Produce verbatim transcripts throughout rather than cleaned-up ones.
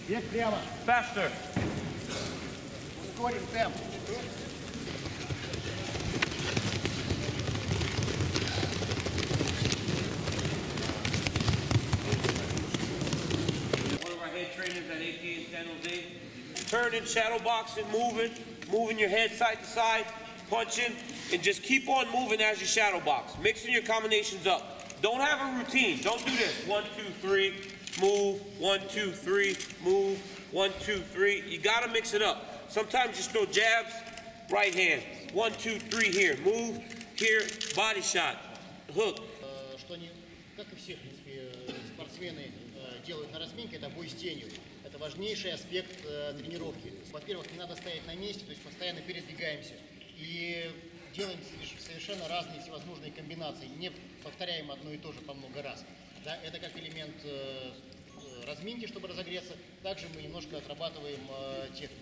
Бег прямо. Faster. Ускорим темп. One of our head trainers at A P in San Jose. Turning, shadow boxing, moving, moving your head side to side, punching, and just keep on moving as you shadow box, mixing your combinations up. Don't have a routine. Don't do this. One, two, three, move. One, two, three, move. One, two, three. You got to mix it up. Sometimes just throw jabs, right hand. One, two, three here. Move, here, body shot, hook. Что не, как и все, в принципе, спортсмены делают на разминке, это бой с тенью. Это важнейший аспект тренировки. Во-первых, не надо стоять на месте, то есть постоянно передвигаемся. И делаем совершенно разные всевозможные комбинации, не повторяем одно и то же по много раз. Да, это как элемент э, разминки, чтобы разогреться. Также мы немножко отрабатываем э, технику.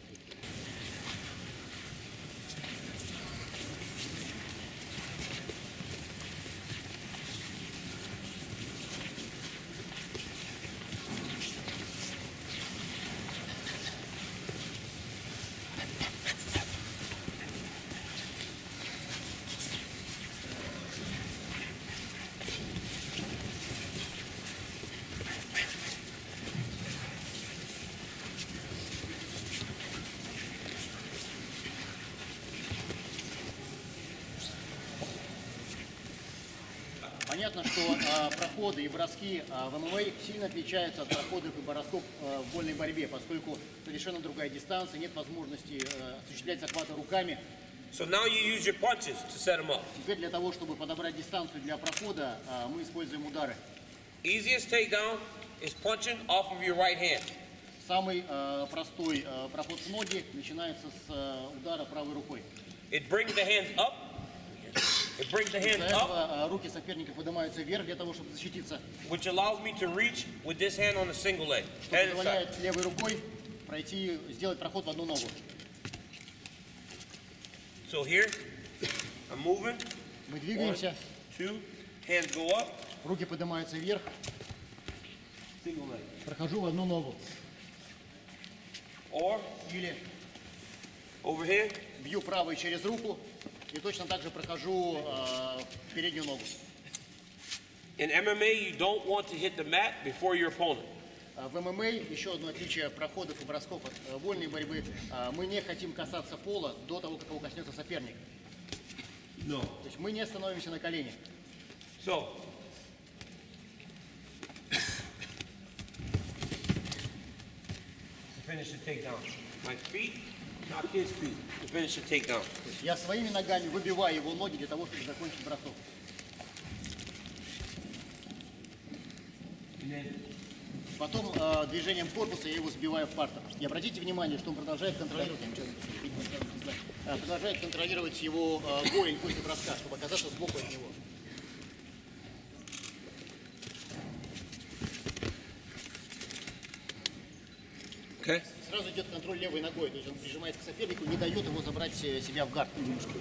Понятно, что э, проходы и броски э, в эм эм а сильно отличаются от проходов и бросков э, в вольной борьбе, поскольку совершенно другая дистанция, нет возможности э, осуществлять захваты руками. So now you use your punches to set them up. Теперь для того, чтобы подобрать дистанцию для прохода, э, мы используем удары. Easiest takedown is punching off of your right hand. Самый э, простой э, проход с ноги начинается с э, удара правой рукой. It brings the hands up. It brings the hands Из-за up, этого руки соперника поднимаются вверх для того, чтобы защититься. which allows me to reach with this hand on the single leg. Что Head inside. позволяет левой рукой пройти, сделать проход в одну ногу. So here, I'm moving. Мы двигаемся, Two, hands go up. руки поднимаются вверх, Single leg. прохожу в одну ногу. Or Или over here. бью правой через руку и точно так же прохожу э, переднюю ногу. In M M A, you don't want to hit the mat before your opponent. В эм эм а еще одно отличие проходов и бросков от э, вольной борьбы. Э, мы не хотим касаться пола до того, как его коснется соперник. No. То есть мы не становимся на колени. So, to finish the takedown, my feet, not his feet, to finish the takedown. То есть я своими ногами выбиваю его ноги для того, чтобы закончить бросок. And then Потом э, движением корпуса я его сбиваю в партер. И обратите внимание, что он продолжает контролировать, я ничего не знаю, э, продолжает контролировать его э, голень после броска, чтобы оказаться сбоку от него. okay. Сразу идет контроль левой ногой, то есть он прижимается к сопернику, не дает его забрать э, себя в гард.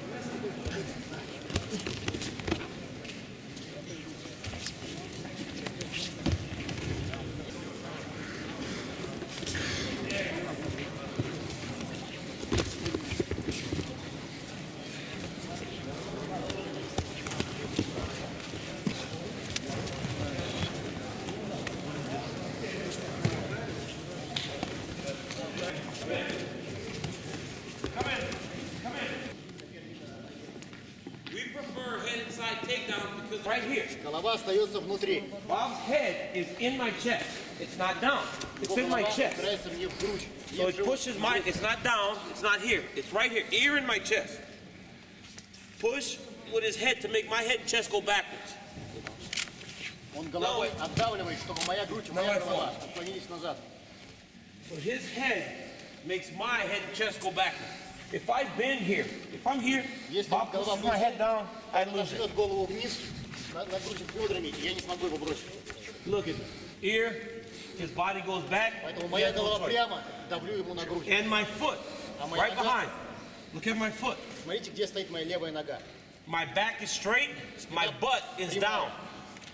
Right here. Голова остается внутри. Bob's head is in my chest. It's not down. It's Его in my голова chest. упирается мне в грудь. So Не в it живот. pushes my, it's not down, it's not here. It's right here, ear in my chest. Push with his head to make my head and chest go backwards. Он головой отдавливает, чтобы моя грудь и моя голова отклонились назад. So his head makes my head and chest go backwards. If I bend here, if I'm here, Если Bob голова pushes my head down, I он lose it. нажмет голову вниз, нагрузит бедрами, и я не смогу его бросить. Look at me. Ear, his body goes back. Поэтому моя голова прямо, давлю ему на грудь. And my foot, А моя right нога, behind. Look at my foot. смотрите, где стоит моя левая нога. My back is straight, my butt is down.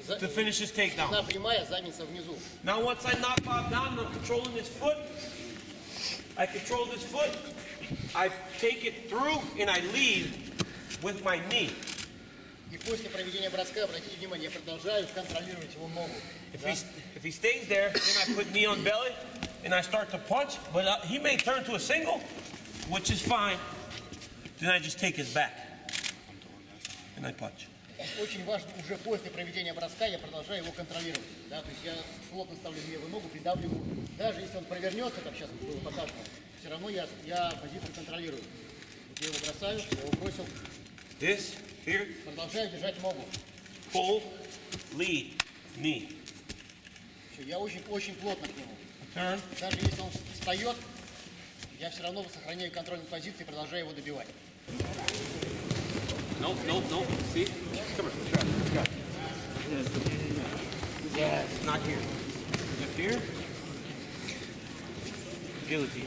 to finish his takedown. Спина прямая, задница внизу. Now once I knock Bob down, I'm controlling his foot. I control this foot. I take it through and I lead with my knee. И после проведения броска, обратите внимание, я продолжаю контролировать его ногу. If he, if he stays there, then I put knee on belly and I start to punch. But uh, he may turn to a single, which is fine. Then I just take his back and I punch. Очень важно, уже после проведения броска я продолжаю его контролировать. Да? То есть я плотно ставлю левую ногу, придавливаю. Даже если он провернется, как сейчас было показано, все равно я, я позицию контролирую. Вот я его бросаю, я его бросил. This, here. Продолжаю держать ногу. Pull, lead, knee. Все, я очень, очень плотно к нему. Turn. Даже если он встает, я все равно сохраняю контроль над позицией и продолжаю его добивать. Nope, nope, nope. See? Come here. Yes, not here. Up here. Guillotine.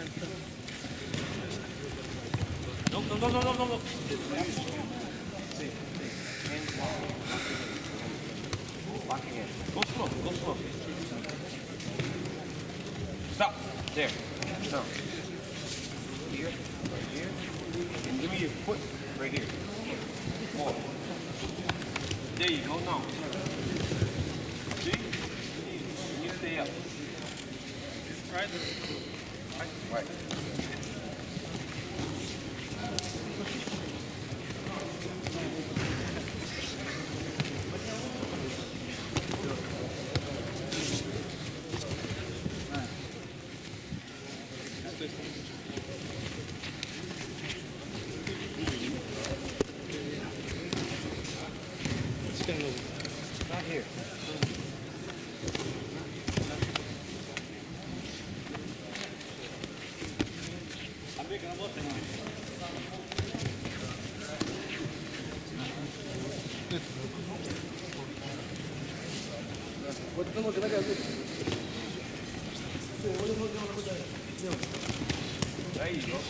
Nope, no, no, no, no, no, no. Go slow, go slow. Stop. There. Stop. Here, right here. And give me your foot right here. More. There you go, now. See? And you stay up. Right? Right? Right. Not here. There you go.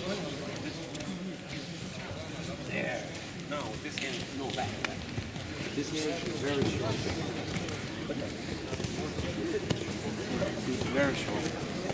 There. No, this hand, no back. back. This hand is very short. It's very short.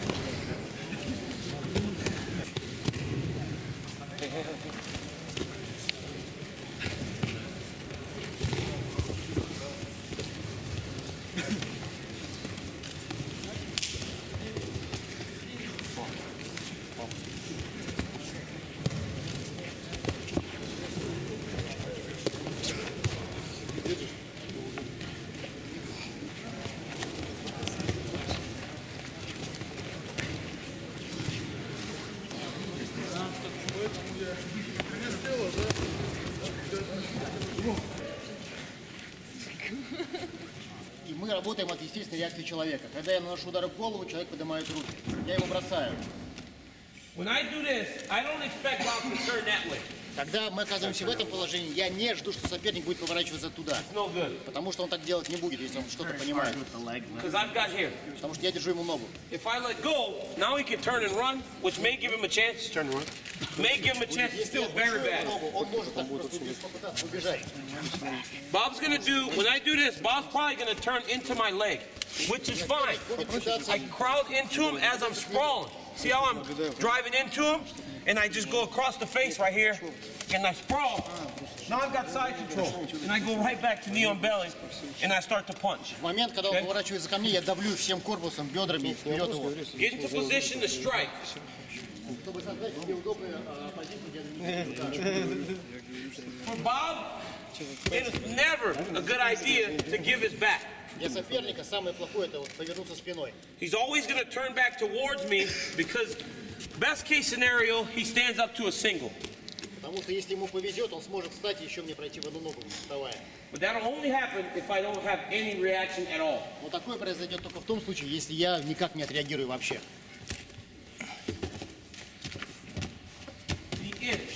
И мы работаем от естественной реакции человека. Когда я наношу удары в голову, человек поднимает руки. Я его бросаю. When I do this, I don't expect Bob to turn that way. Когда мы оказываемся в этом положении, я не жду, что соперник будет поворачиваться туда. It's no good. Потому что он так делать не будет, если он что-то понимает. Because I've got here. Потому что я держу ему ногу. If I let go, now he can turn and run, which may give him a chance. Turn and run. May give him a chance to Если я still very держу bad. его ногу, он может так просто попытаться убежать. Bob's gonna do, when I do this, Bob's probably gonna turn into my leg, which is fine. I crowd into him as I'm sprawling. See how I'm driving into him? And I just go across the face right here, and I sprawl. Now I've got side control, and I go right back to knee on belly, and I start to punch. В момент, когда он поворачивается ко мне, я давлю всем корпусом, бедрами вперед его. Get into position to strike. Чтобы создать себе удобную позицию для For Bob, it is never a good idea to give his back. Для соперника самое плохое — это вот повернуться спиной. He's always going to turn back towards me because best case scenario, he stands up to a single. Потому что если ему повезет, он сможет встать и еще мне пройти в одну ногу, вставая. But that'll only happen if I don't have any reaction at all. Но такое произойдет только в том случае, если я никак не отреагирую вообще. The inch.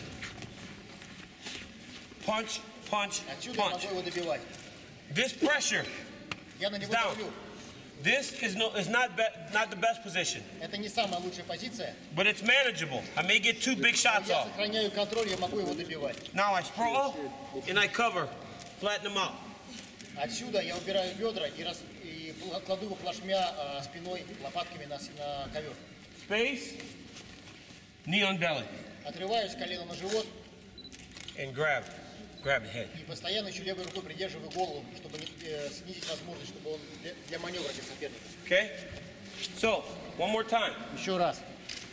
Punch, punch, Отсюда я punch. могу его добивать. This pressure Я на него down. давлю. This is no is not be, not the best position, Это не самая лучшая позиция. but it's manageable. I may get two big shots Я off. сохраняю контроль, я могу его добивать. Now I sprawl and I cover, flatten them out. Отсюда я убираю бедра и, рас, и кладу его плашмя а, спиной, лопатками на, на ковер. Space, knee on belly. Отрываюсь колено на живот. And grab, grab the head. И постоянно еще левой рукой придерживаю голову, чтобы не, э, снизить возможность, чтобы он для, для маневра для соперника. Okay? So, one more time. Еще раз.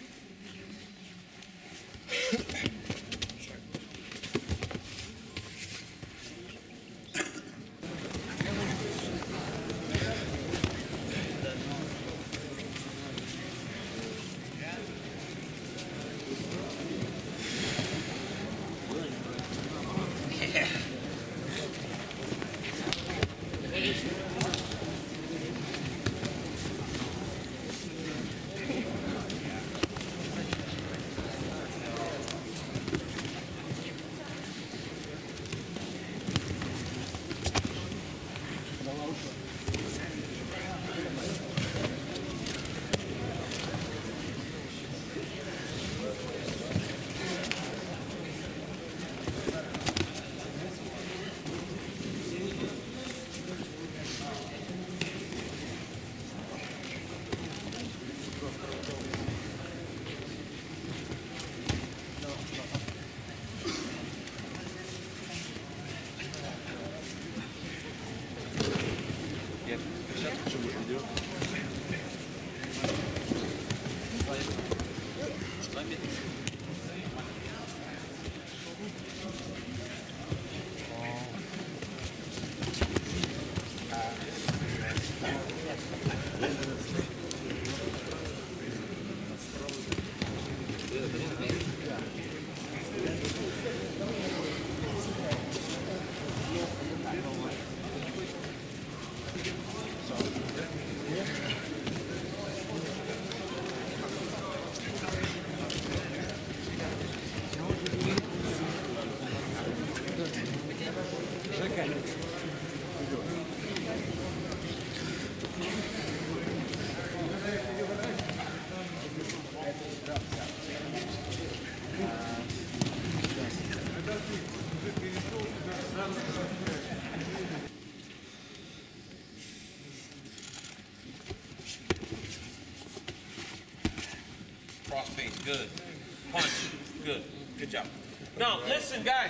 Crossface, good. Punch, good. Good job. Now, listen, guys.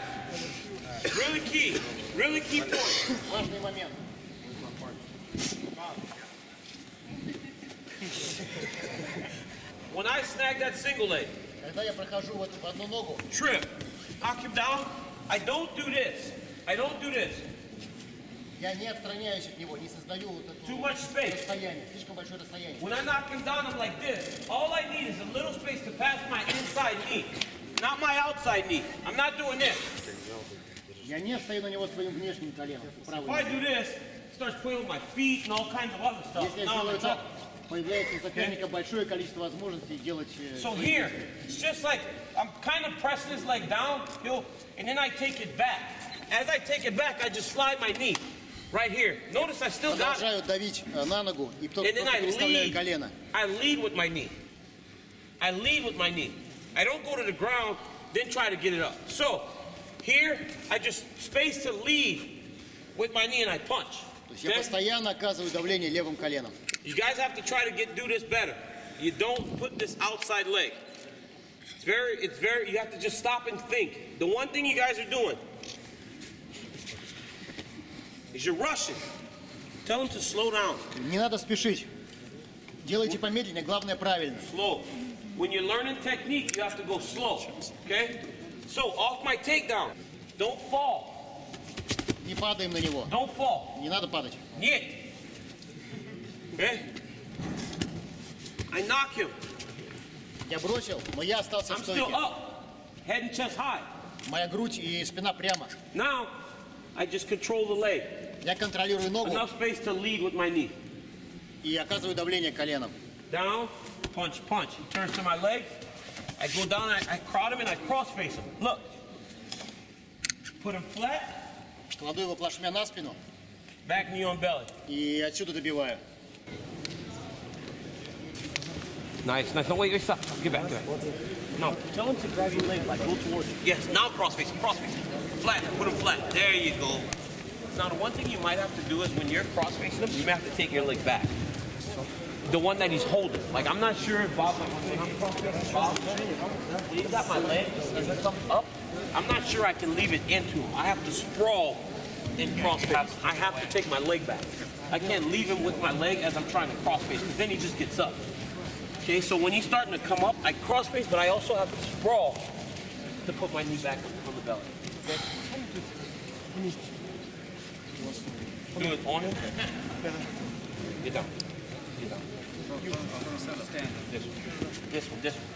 Really key, really key point. Важный момент. When I snag that single leg, Когда я прохожу в, эту, в одну ногу, trip, knock him down, I don't do this. I don't do this. я не отстраняюсь от него, не создаю вот это Too much space. расстояние, слишком большое расстояние. When I knock him down, I'm like this. All I need is a little space to pass my inside knee, not my outside knee. I'm not doing this. Я не стою на него своим внешним коленом. If I do this, it starts playing with my feet and all kinds of other stuff. Если я Now I'm сделаю in так, trouble. появляется у соперника большое количество возможностей делать... э, So here, it's just like I'm kind of pressing his leg down, he'll, and then I take it back. As I take it back, I just slide my knee right here. Notice I still got it. Продолжаю давить э, на ногу и только And then I переставляю lead. колено. I lead with my knee. I lead with my knee. I don't go to the ground, then try to get it up. So here, I just space to lead with my knee and I punch. То есть я Okay? постоянно оказываю давление левым коленом. You guys have to try to get do this better. You don't put this outside leg. It's very, it's very, you have to just stop and think. The one thing you guys are doing is you're rushing. Tell them to slow down. Не надо спешить. Делайте помедленнее, главное правильно. Slow. When you're learning technique, you have to go slow. Okay? So off my takedown. Don't fall. Не падаем на него. Don't fall. Не надо падать. Нет. Okay? I knock him. Я бросил, но я остался в I'm still стойке. up. Head and chest high. Моя грудь и спина прямо. Now, I just control the leg. Я контролирую ногу Enough space to lead with my knee. и оказываю давление коленом. Down, punch, punch. He turns to my leg. I go down, I, I crowd him, and I cross face him. Look. Put him flat. Кладу его плашмя на спину Back knee on belly. и отсюда добиваю. Nice, nice. No, wait, wait, stop. Get back, get back. No, tell him to grab your leg, like go towards you. Yes, now cross face him, cross face him. Flat, put him flat. There you go. Now, the one thing you might have to do is when you're cross-facing him, you may have to take your leg back. The one that he's holding. Like, I'm not sure if Bob, like, when I'm cross-facing Bob, when he's got my leg and he comes up, I'm not sure I can leave it into him. I have to sprawl in cross-face. I have to take my leg back. I can't leave him with my leg as I'm trying to cross-face, because then he just gets up. Okay, so when he's starting to come up, I cross-face, but I also have to sprawl to put my knee back on the belly. Okay? Do it on him. Get down. Get down. This one. This one. This one.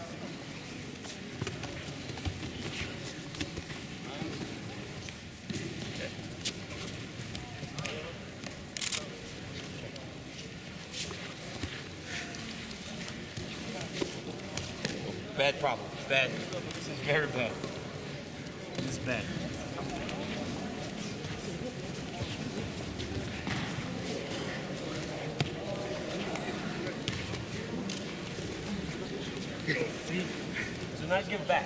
Bad problem. Bad. This is very bad. This is bad. See? So now give back.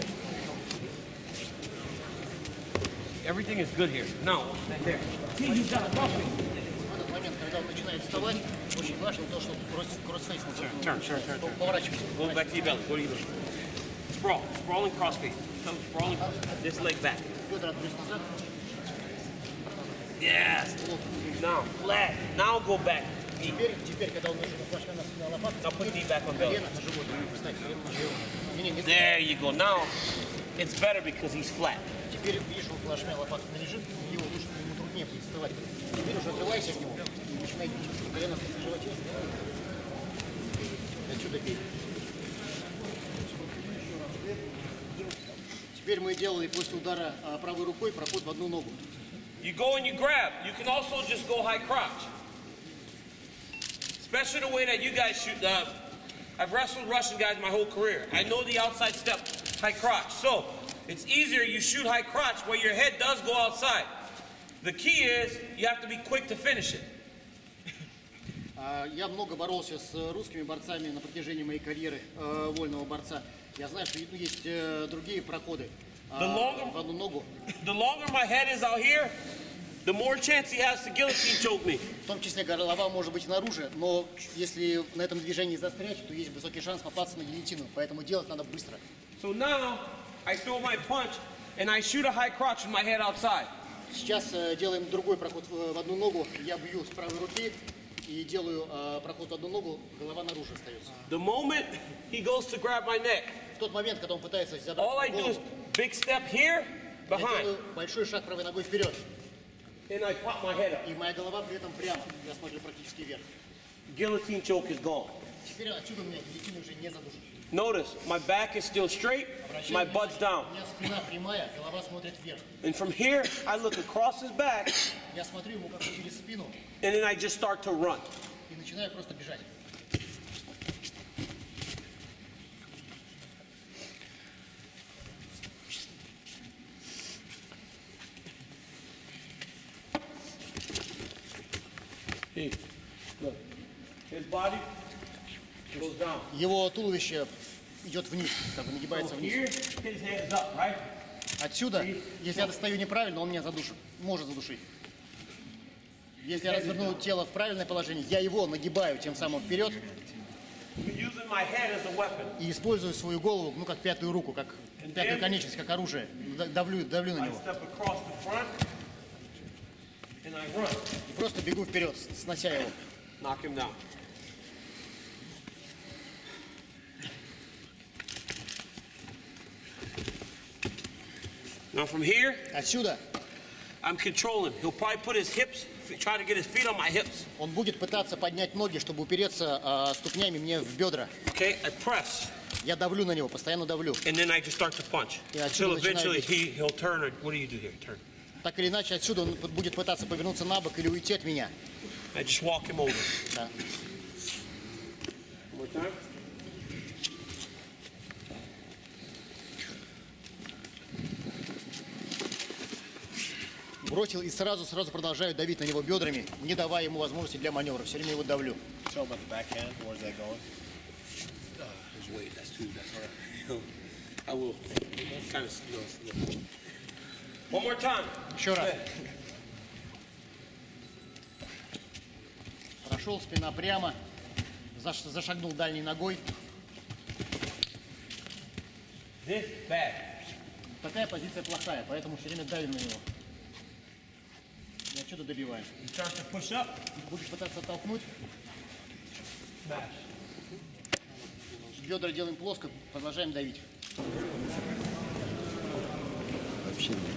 Everything is good here. No, right there. See, he's got a buffet. В этот момент, когда он начинает вставать, очень важно то, что кроссфейс Turn, turn, turn, turn. поворачивайся. Go back to your belly. Go to your belly. Sprawl. Sprawling crossface. So sprawling. This leg back. Бедра отбрось назад. Yes. Now, flat. Now go back. Теперь, теперь, когда он уже плашмя на лопатку, Now put knee back on belly. колено на живот. Представь, колено на живот. Не, не, не. There you go. Now, it's better because he's flat. Теперь, видишь, он плашмя лопатка лежит, его лучше, ему труднее будет вставать. Теперь уже отрывайся от него и начинай бить. Колено на животе. И отсюда бей. Теперь мы делали после удара а, правой рукой проход в одну ногу. You go and you grab. You can also just go high crotch. Especially the way that you guys shoot. Uh, I've wrestled Russian guys my whole career. I know the outside step, high crotch. So it's easier you shoot high crotch where your head does go outside. The key is you have to be quick to finish it. Я много боролся с русскими борцами на протяжении моей карьеры э, вольного борца. Я знаю, что ну, есть э, другие проходы э, longer, в одну ногу. The longer my head is out here, the more chance he has to guillotine choke me. В том числе голова может быть наружу, но если на этом движении застрять, то есть высокий шанс попасться на гильотину. Поэтому делать надо быстро. So now I throw my punch and I shoot a high crotch with my head outside. Сейчас э, делаем другой проход в, в одну ногу. Я бью с правой руки и делаю э, проход в одну ногу, голова наружу остается. The moment he goes to grab my neck, В тот момент, когда он пытается задрать all I do is голову, big step here, я behind, делаю большой шаг правой ногой вперед. and I pop my head up. И моя голова при этом прямо. Я смотрю практически вверх. Guillotine choke is gone. Теперь отсюда у меня гильотина уже не задушит. Notice, my back is still straight, my butt's down. У меня спина прямая, голова смотрит вверх. And from here, I look across his back, Я смотрю ему как через спину and then I just start to run. и начинаю просто бежать. Hey, look, his body goes down. Его туловище идет вниз, как бы нагибается So вниз. here, his head is up, right? Отсюда, если я достаю неправильно, он меня задушит, может задушить. Если я разверну тело в правильное положение, я его нагибаю тем самым вперед Using my head as a weapon. и использую свою голову, ну как пятую руку, как пятую конечность, как оружие. Д- Давлю, давлю на I него. step across the front, and I run. И просто бегу вперед, снося его. Knock him down. Now from here, Отсюда I'm controlling. He'll probably put his hips, try to get his feet on my hips. он будет пытаться поднять ноги, чтобы упереться а, ступнями мне в бедра. Okay, I press, Я давлю на него, постоянно давлю. and then I just start to punch. Yeah, Until отсюда eventually начинаю he, he'll turn, or what do you do here? Turn. Так или иначе, отсюда он будет пытаться повернуться на бок или уйти от меня. I just walk him over. Да. One more time. Бросил и сразу-сразу продолжаю давить на него бедрами, не давая ему возможности для маневра. Все время его давлю. Tell about the backhand. Where's that going? Uh, there's weight. That's too. That's all right. I will kind of. You know, One more time. Еще раз. пришел, спина прямо, заш- зашагнул дальней ногой. This bad. Такая позиция плохая, поэтому все время давим на него. И отсюда добиваем. You start to push up. Будешь пытаться оттолкнуть, Smash. бедра делаем плоско, продолжаем давить. Вообще нет.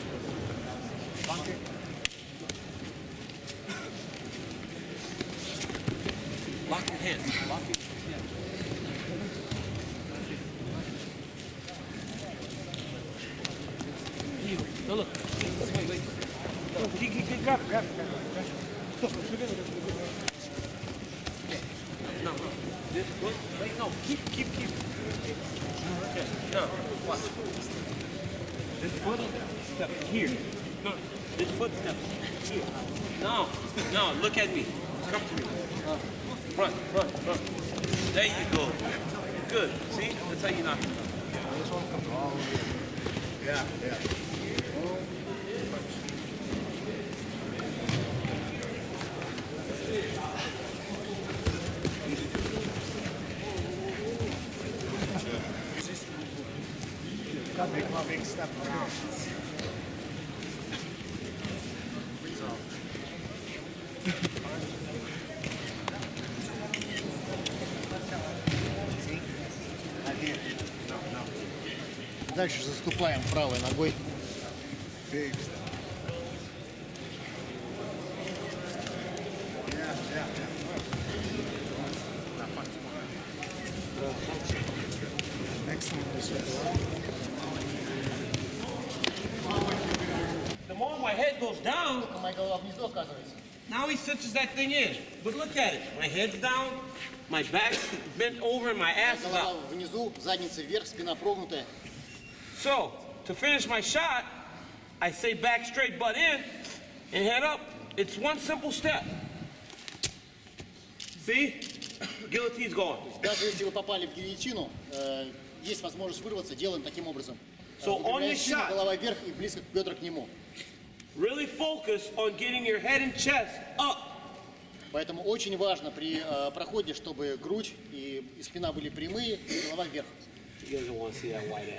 Lock your hands. Lock your hands. No, look. Wait, wait. Keep, keep, keep, grab, grab, grab. No, no. This, look, wait, no. Keep, keep, keep. Okay. No, watch. This foot step here. No, this foot step here. No, no, look at me. Come to me. Front, front, front. There you go. Good. See? That's how you knock it. This one comes all the way. Yeah, yeah. Got big, big step around. Дальше заступаем правой ногой. Big step. Yeah, yeah, yeah. That punch. Excellent position. The more my head goes down, Моя голова внизу оказывается. now he cinches that thing in. But look at it. My head's down, my back's bent over, and my ass is Голова out. внизу, задница вверх, спина прогнутая. So, to finish my shot, I say back straight, butt in, and head up. It's one simple step. See? Guillotine's gone. Даже если вы попали в гильотину, э, есть возможность вырваться, делаем таким образом. So on your Выпрямляя спину, shot- голова вверх и близко к бедра к нему. Really focus on getting your head and chest up. Поэтому очень важно при э, проходе, чтобы грудь и, и спина были прямые, и голова вверх. You guys don't want to see that white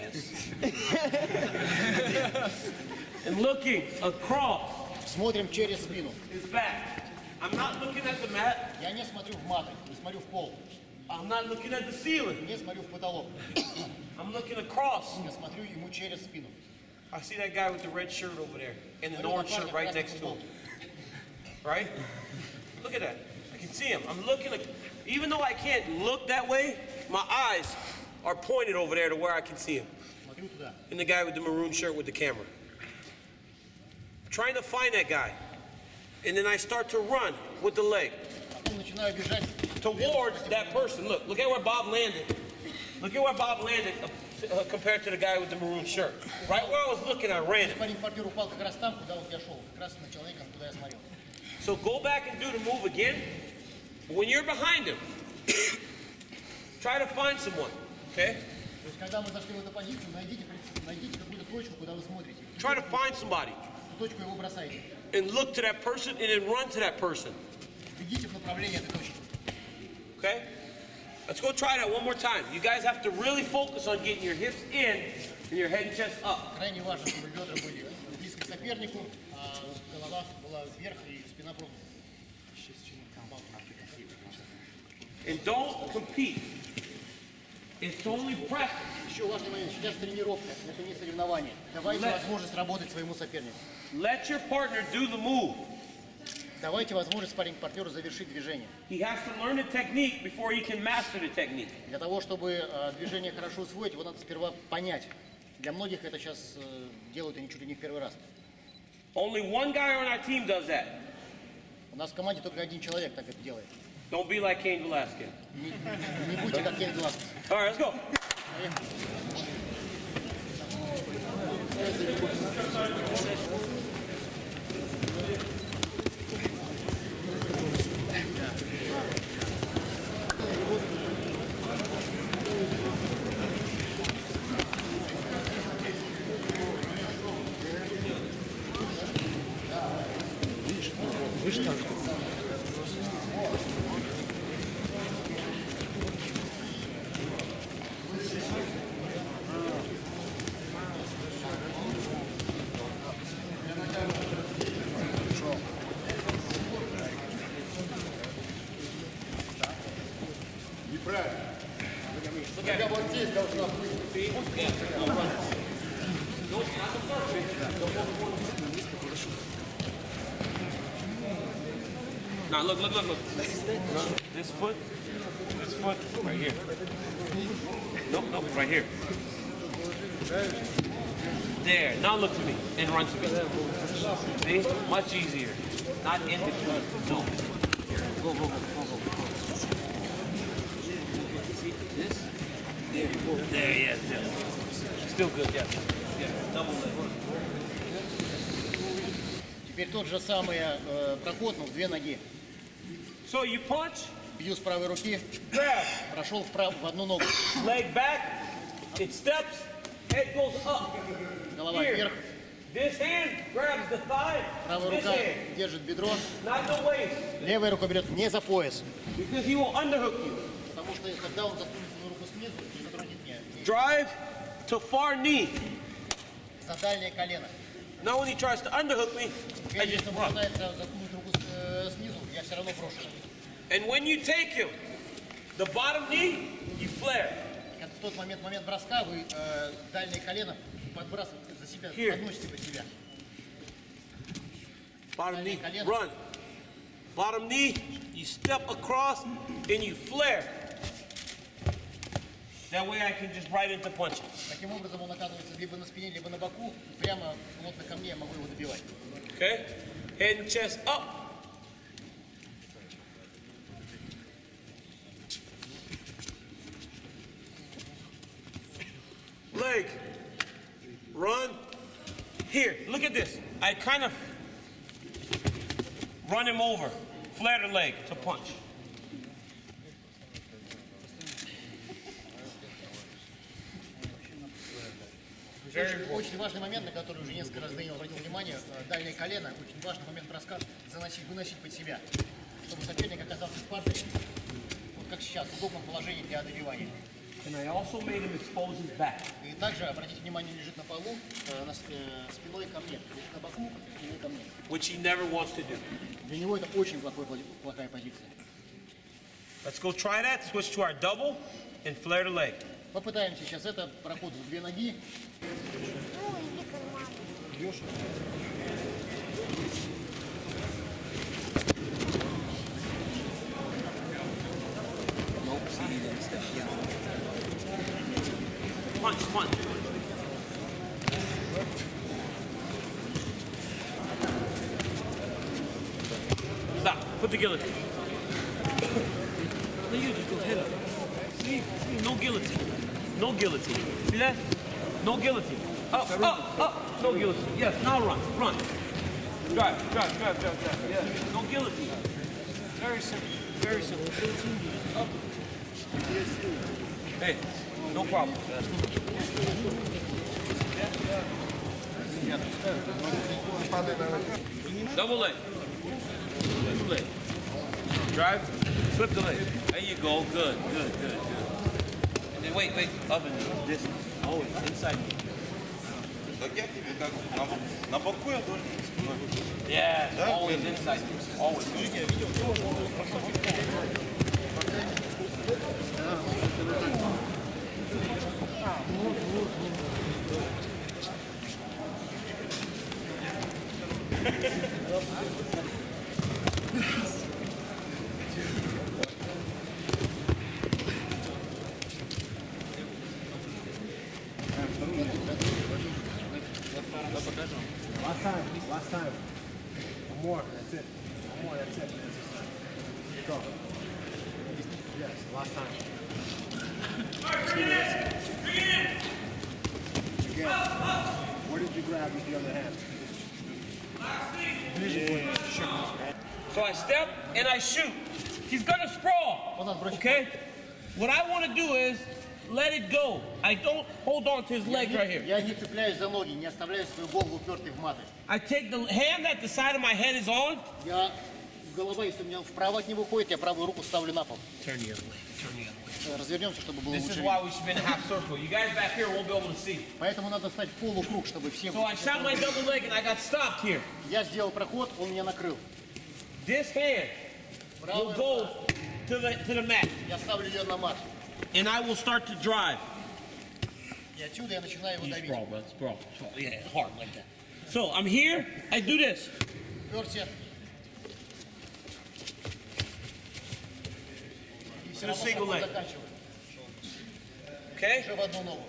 ass. And looking across Смотрим через спину. his back. I'm not looking at the mat. Я не смотрю в маты, не смотрю в пол, I'm not looking at the ceiling. не смотрю в потолок. I'm looking across. Я смотрю ему через спину. I see that guy with the red shirt over there and an Смотрю на orange парня shirt в right красной next to him. футболке. Right? Look at that. I can see him. I'm looking at, even though I can't look that way, my eyes are pointed over there to where I can see him. Смотрю туда. And the guy with the maroon shirt with the camera. Trying to find that guy. And then I start to run with the leg Потом начинаю бежать. towards that person. Look, look at where Bob landed. Look at where Bob landed uh, uh, compared to the guy with the maroon shirt. Right where I was looking, I ran it. Парень партнер упал как раз там, куда вот я шел, как раз на человека, куда я смотрел. So go back and do the move again. But when you're behind him, try to find someone, okay? То есть, когда мы зашли в эту позицию, найдите, найдите какую-то точку, куда вы смотрите. Try to find somebody В точку его бросаете. and look to that person and then run to that person, Бегите в направлении этой точки. okay? Let's go try that one more time. You guys have to really focus on getting your hips in and your head and chest up. Крайне важно, чтобы бедра были близко к сопернику, а голова была вверх и спина прогнута. And don't compete. It's only practice. Еще важный момент. Сейчас тренировка, это не соревнование. Давайте Let- возможность работать своему сопернику. Let your partner do the move. Давайте возможность спарринг-партнеру завершить движение. He has to learn the technique before he can master the technique. Для того, чтобы э, движение хорошо усвоить, его надо сперва понять. Для многих это сейчас э, делают они чуть ли не в первый раз. Only one guy on our team does that. У нас в команде только один человек так это делает. Don't be like Cain Velasquez. Не, не будьте как Кен Глаз. All right, let's go. Видишь, так. Когда вот здесь должна быть. Now look, look, look, look. No, this foot, this foot, right here. Nope, nope, right here. There. Now look to me and run to me. See? Much easier. Not in between. No. Here. Go, go, go, go, go, go. See this? There. There, yes, yes. Still good, yes. Yeah. Double leg. Теперь тот же самый э, проход, но в две ноги. So you punch, Бью с правой руки, grab, прошел вправо в одну ногу. leg back, it steps, head goes up. Голова Here. вверх, This hand grabs the thigh. правая This рука hand, держит бедро, not the waist, левая рука берет не за пояс. because he will underhook you. Потому что когда он засунет свою руку снизу, не затронет меня. Drive to far knee. За дальнее колено. Now when he tries to underhook me, I Теперь, just если он run. пытается засунуть руку с- э, снизу, я все равно брошу. And when you take him, the bottom knee, you flare. И в тот момент, момент броска, вы э, дальнее колено подбрасываете за себя, Here. подносите под себя. Bottom knee, Колено. run. Bottom knee, you step across and you flare. That way I can just right into punching. Таким образом он оказывается либо на спине, либо на боку. Прямо плотно ко мне я могу его добивать. Okay? Head and chest up. Leg. Run. Here, look at this. I kind of run him over. Flare the leg to punch. Очень, очень важный момент, на который уже несколько раз Дэниел обратил внимание, э, дальнее колено, очень важный момент броска, заносить, выносить под себя, чтобы соперник оказался в партере, вот как сейчас, в удобном положении для добивания. And I also made him expose his back. И также, обратите внимание, лежит на полу, э, на, с- э, спиной ко мне, лежит на боку, спиной ко мне. Which he never wants to do. Для него это очень плохой, пози- плохая позиция. Let's go try that. Switch to our double and flare the leg. Попытаемся сейчас это, проход в две ноги. Бьешь. Punch, punch. Stop. Put the guillotine. No, you just go head up. See? See? No guillotine. No guillotine. See that? No guillotine. Up, up, up. No guillotine. Yes, now run. Run. Drive, drive, drive, drive, drive. Yeah. No guillotine. Very simple. Very simple. Up. Hey, no problem. Double leg. Double leg. Drive. Flip the leg. There you go. Good, good, good, good. And then wait, wait. Up and this. Always inside. Так я тебе как на, на боку я должен спиной. Yeah, always inside. Always. Last time, last time. One more, that's it. One more, that's it. Go. Yes, last time. Again. Where did you grab with the other hand? So I step and I shoot. He's gonna sprawl. Он отбросит. Okay? What I want to do is let it go. I don't hold on to his leg right here. Я не цепляюсь за ноги, не оставляю свою голову упертой в маты. I take the hand that the side of my head is on. Я голова, если у меня вправо от него ходит, я правую руку ставлю на пол. Turn the other way. Turn the other way. Э, Развернемся, чтобы было This лучше is видно. why we should be in a half circle. You guys back here won't be able to see. Поэтому надо стать в полукруг, чтобы всем... So I shot my double leg and I got stopped here. Я сделал проход, он меня накрыл. This hand will Правая go рука to the, to the mat. Я ставлю ее на мат. And I will start to drive. И отсюда я начинаю его You давить. sprawl, bro. Sprawl. Sprawl. Yeah, hard like that. So I'm here. I do this. Уперся. И все To the равно single leg. заканчиваю. Okay? Уже в одну ногу.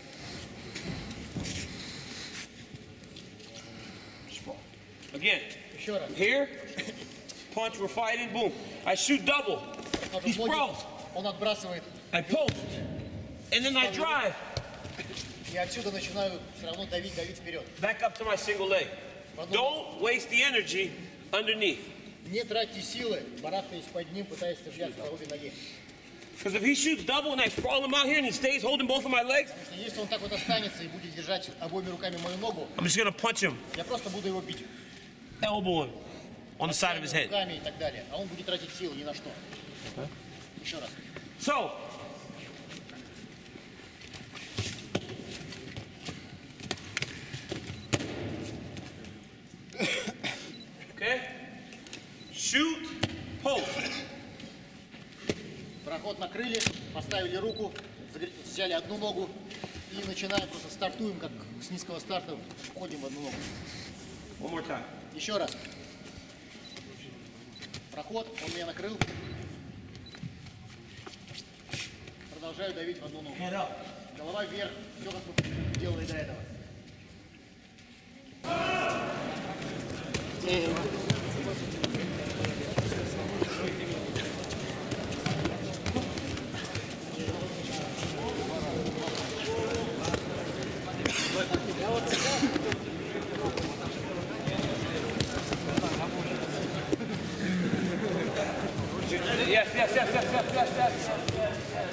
Sprawl. Again. Еще раз. Here. Punch. We're fighting. Boom. I shoot double. Тоже He в ноги. sprawls. Он отбрасывает. I post. And then I drive. И отсюда начинаю все равно давить, давить вперед. Back up to my single leg. Don't waste the energy underneath. Не тратьте силы, барахтаясь под ним, пытаясь держаться по обе ноги. Because if he shoots double and I sprawl him out here and he stays holding both of my legs, Потому что если он так вот останется и будет держать обоими руками мою ногу, I'm just gonna punch him, я просто буду его бить. elbow him on the side of his head. Руками и так далее. А он будет тратить силы ни на что. Еще раз. So, okay, shoot, post. Проход накрыли, поставили руку, загр- взяли одну ногу и начинаем, просто стартуем, как с низкого старта, входим в одну ногу. One more time. Еще раз. Проход, он меня накрыл. Продолжаю давить в одну ногу. Head up. Голова вверх, все как мы делали до этого. Yes, yes, yes, yes, yes, yes, yes, yes.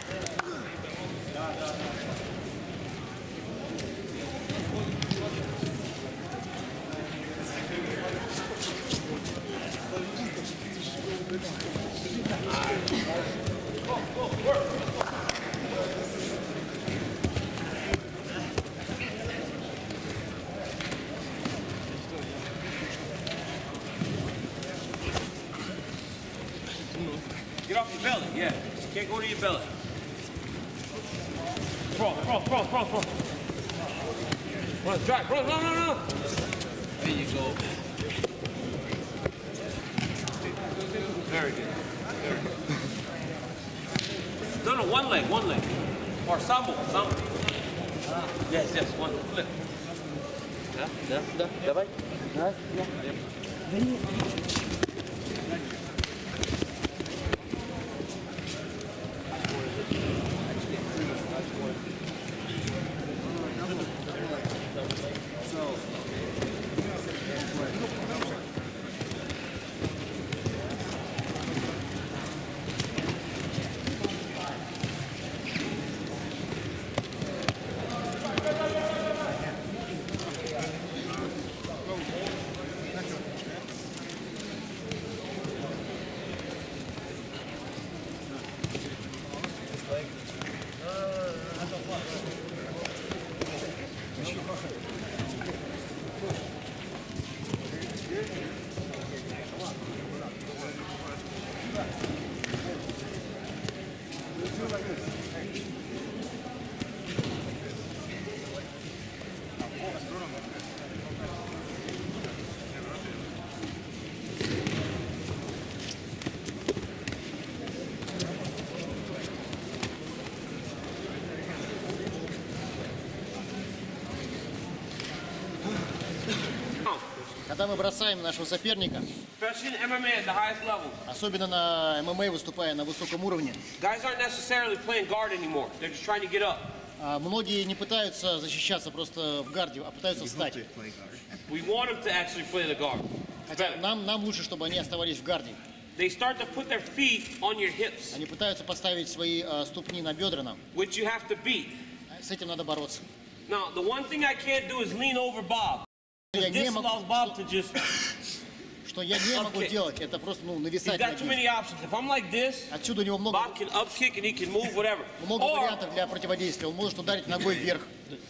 Get off your belly, yeah. Can't go to your belly. Sprawl, sprawl, sprawl, sprawl, sprawl. Run, drive, run, run, run, run. There you go. Very good. Very good. No, no, one leg, one leg. Or sambo, sambo. Yes, yes, one flip. Да, да, да, давай. Да, да. Когда мы бросаем нашего соперника, Especially in M M A at the highest level, особенно на эм эм а, выступая на высоком уровне, guys aren't necessarily playing guard anymore. They're just trying to get up. а, многие не пытаются защищаться просто в гарде, а пытаются встать. We want them to actually play the guard. Хотя нам, нам лучше, чтобы они оставались в гарде. They start to put their feet on your hips, Они пытаются поставить свои а, ступни на бедра нам. which you have to beat. С этим надо бороться. Now, the one thing I can't do is lean over Bob. Я Because не this могу, allows Bob to just, что я не могу Okay. делать, это просто ну, he's нависать got над too ним. many options. If I'm like this, Отсюда у него много, Bob can up kick and he can move whatever. много Or, вариантов для противодействия. Он может ударить ногой вверх,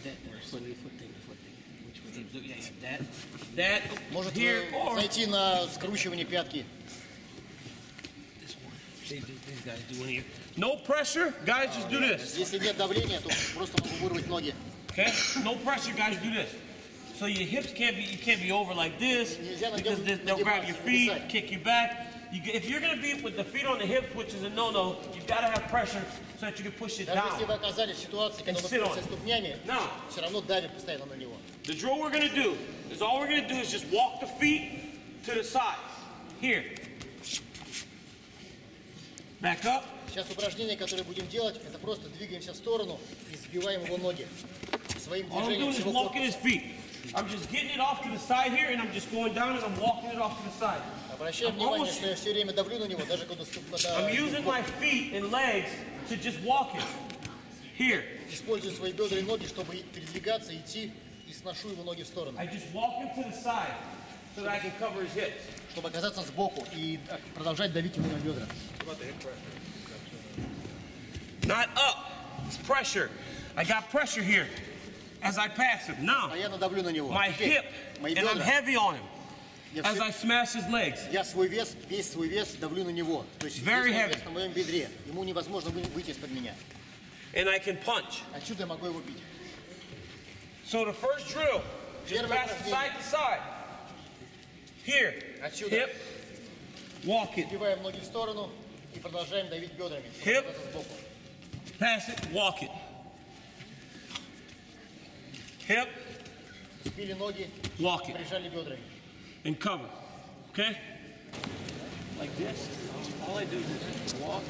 that, может here, э, or зайти на скручивание пятки. they, these guys doing here. No pressure, guys, just do this. Если нет давления, то просто могу вырвать ноги. Okay? No pressure, guys, do this. So your hips can't be, you can't be over like this, because this, they'll grab your feet, kick you back. You, if you're going to be with the feet on the hips, which is a no-no, you've got to have pressure so that you can push it Даже если down. вы оказались в ситуации, когда sit on вы it. ступнями, Now, все равно давит постоянно на него. the drill we're going to do is all we're going to do is just walk the feet to the side. Here. Back up. Сейчас упражнение, которое будем делать, это просто двигаемся в сторону и сбиваем его ноги. Своим All I'm движением doing is всего walking his корпуса. feet. I'm just getting it off to the side here, and I'm just going down and I'm walking it off to the side. Обращаем I'm внимание, almost- что я все время давлю на него, даже когда, ступ- когда I'm using my feet and legs to just walk it. Here. использую свои бедра и ноги, чтобы передвигаться, идти, и сношу его ноги в сторону, I just walk him to the side so that I can cover his hips. чтобы оказаться сбоку и продолжать давить ему на бедра. Not up. It's pressure. I got pressure here as I pass him. Now, Постоянно давлю на него. my Теперь hip, мои and I'm бедра, heavy on him я, as все- I smash his legs. я свой вес, весь свой вес давлю на него. То есть Very весь мой heavy. вес на моем бедре. Ему невозможно вы- выйти из-под меня. And I can punch. Отсюда я могу его бить. So the first drill, just Первое pass it упражнение. side to side. Here, Отсюда. hip, walk it. Сбиваем ноги в сторону и продолжаем давить бедрами. чтобы Hip. оказаться сбоку. Pass it, walk it. Hip, Сбили ноги, walk it, прижали бедрами. and cover. Okay? Like this. All I do is just walk.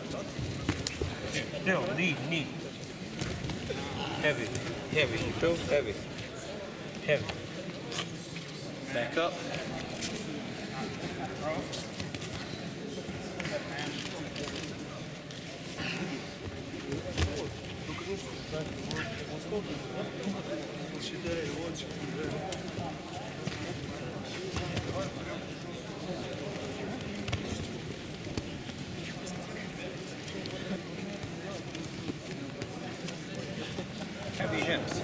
Still, knee, knee. Heavy, heavy. You feel heavy, heavy. Back up. Heavy hips.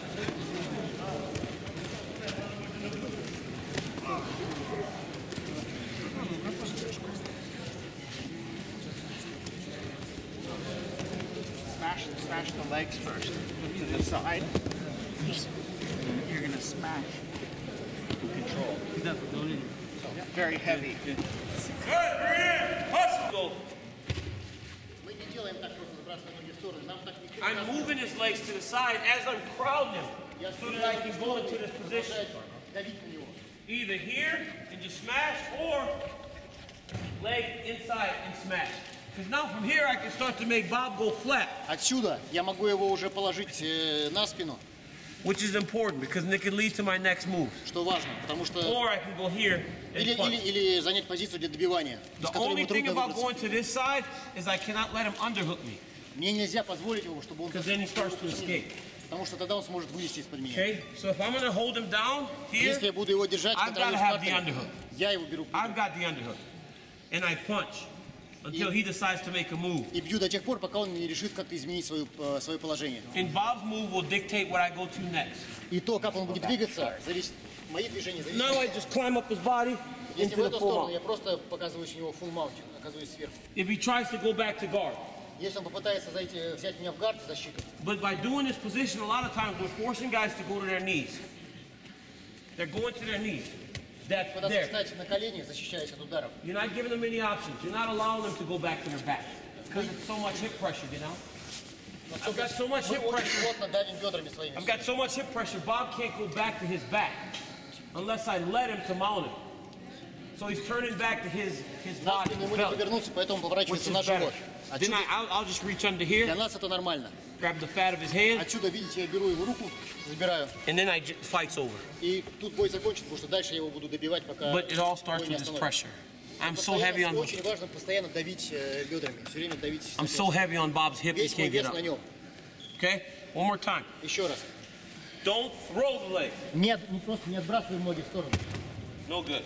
Smash, smash the legs first to the side. You're gonna smash. Control. Very heavy. Good, Brian. Hustle. Go. Мы не делаем так, просто забрасываем ноги в сторону. Нам так не I'm moving his legs to the side as I'm crowding him, Я so that I can go into this position. давить на него. Either here and just smash, or leg inside and smash. Because now from here I can start to make Bob go flat, Отсюда я могу его уже положить э, на спину, which is important because it can lead to my next move. что важно, потому что Or I can go here and или, или, punch. или занять позицию для добивания, из The которой only ему thing трудно about выбраться. going to this side is I cannot let him underhook me, Мне нельзя позволить его, чтобы он because then he starts to escape. потому что тогда он сможет вылезти из-под меня. Okay? So if I'm going to hold him down here, Если я буду его держать, I've контролируя gotta have the партнера, underhook. я его беру I've got the underhook, and I punch until he decides to make a move. и бью до тех пор, пока он не решит как-то изменить свое, э, свое положение. And Bob's move will dictate what I go to next. И то, как он будет двигаться, зависит, мои движения зависят. Now I just climb up his body Если into в the эту full сторону, mount. я просто показываю у него full mount, оказываюсь сверху. If he tries to go back to guard. Если он попытается зайти, взять меня в гард, защиту, But by doing this position, a lot of times we're forcing guys to go to their knees. They're going to their knees. That когда there. встать на колени, защищаясь от ударов, You're not giving them any options. You're not allowing them to go back to their back. Because it's so much hip pressure, you know? I've got so much мы hip очень pressure. плотно давим бедрами своими. I've got so much hip pressure, Bob can't go back to his back unless I let him to mount him. So he's turning back to his, his На body, спину his ему не belly, повернуться, поэтому which поворачивается is на better. живот. Then Отсюда, I, I'll, I'll just reach under для here, нас это нормально. grab the fat of his hand, Отсюда, видите, я беру его руку, забираю. and then I j- fight's over. И тут бой закончится, потому что дальше я его буду добивать, пока But it all starts бой не with this остановится. pressure. I'm so heavy Постоянно, on очень важно постоянно давить э, бедрами, все время давить. I'm so heavy on Bob's hip, he Весь мой can't get вес up. на нем. Okay? One more time. Еще раз. Don't throw the leg. Не, от- не просто не отбрасываем ноги в сторону. No good.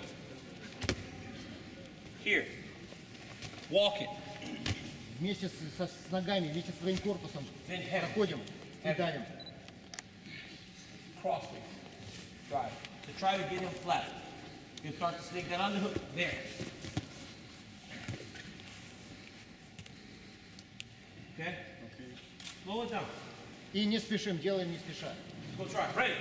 Here. Walk it. Вместе с, со- с ногами, вместе с своим корпусом Then heavy. проходим и давим. Cross me. Drive. To try to get him flat. You start to sneak that underhook. There. Okay? Slow it down. И не спешим, делаем не спеша. Go try. Ready?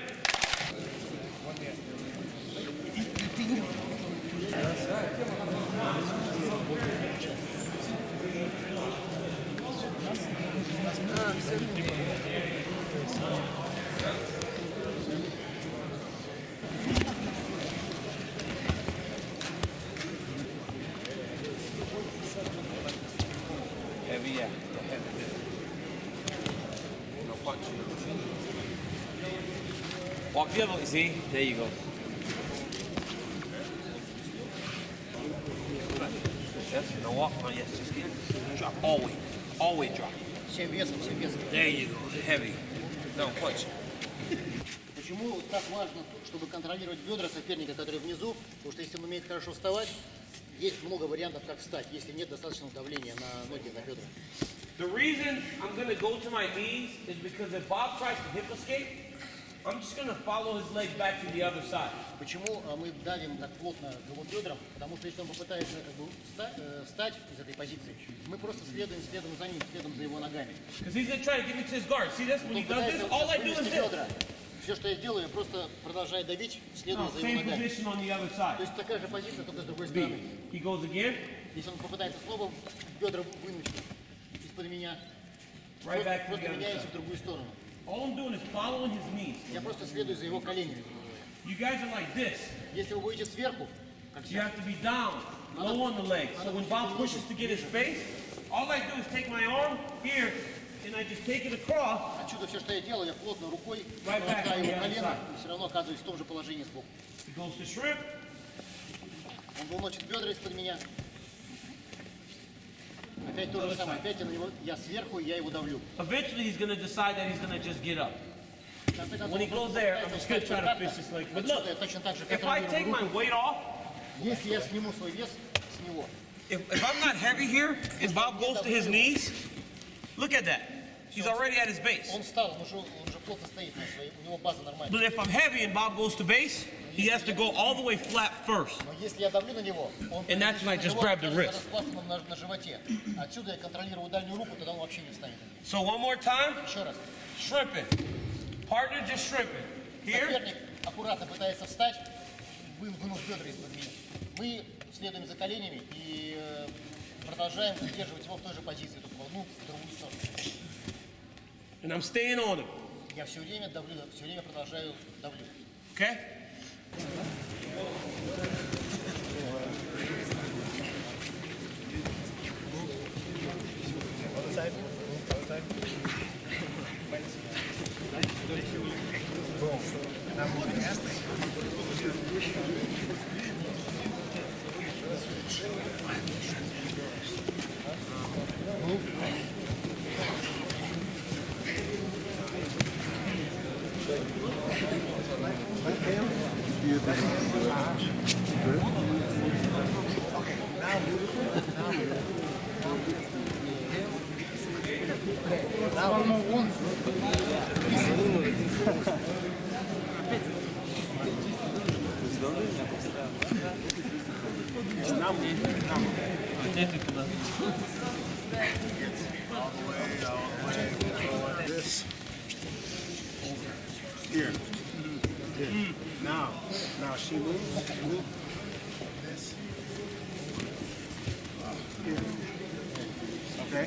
Heavy, yeah. Heavy. No punch. Walk the other way, see? There you go. Yes, no walk. Oh, yes, just get drop. Always. Always drop. Всем весом, всем весом. There you go. Heavy. No punch. Почему вот так важно, чтобы контролировать бедра соперника, который внизу? Потому что если он умеет хорошо вставать, есть много вариантов, как встать, если нет достаточного давления на ноги, на бедра. The reason I'm going to go to my knees is because if Bob tries to hip escape, I'm just going to follow his leg back to the other side. Почему а, мы давим так плотно его бедрам? Потому что если он попытается как бы, встать, э, встать из этой позиции, мы просто следуем, следом за ним, следом за его ногами. Because he's going to try to get me to his guard. See this? When he Он does this, пытается all I do is вывести this. бедра. Все, что я делаю, я просто продолжаю давить, следуя No, за его same ногами. position on the other То side. есть такая же позиция, только с другой B. стороны. He goes again, Если он попытается снова бедра вынуть из-под меня, right back to просто the other меняемся в side. другую сторону. All I'm doing is following his knees. Я просто следую за его коленями. You guys are like this. Если вы будете сверху, как You сейчас, have to be down, low on the legs. So when Bob pushes to get his space, all I do is take my arm here, and I just take it across. отсюда все, что я делаю, я плотно рукой Right back толкаю to the его other колено, side. и все равно оказываюсь в том же положении сбоку. He goes to shrimp. Он выносит бедра из-под меня. Опять то же самое, опять я на него, я сверху, и я его давлю. Eventually, he's going to decide that he's going to just get up. В конце концов, When he он просто goes there, I'm пытается just going to встать try to обратно. fish this leg. But Отсюда look, я точно так же if I take контролирую my руку. weight off, Если я сниму свой вес с него, if, if I'm not heavy here, and Bob goes to his knees, look at that. He's already at his base. он встал, он уже, он уже плотно стоит на своей, у него база нормальная. But if I'm heavy and Bob goes to base, he has to go all the way flat first. Но если я давлю на него, он And that's when I just grab the wrist. распластан на, на животе. Отсюда я контролирую дальнюю руку, тогда он вообще не встанет. So one more time, Еще раз. shrimping. Partner just shrimping. Here, Соперник аккуратно пытается встать, вы- вынув бедра из-под меня. Мы следуем за коленями и э, продолжаем удерживать его в той же позиции, только волну в другую сторону. and I'm staying on him. Я все время давлю, все время продолжаю давлю. Okay? This. Here. Here. Now. Now she moves. She moves. This. Here. Okay.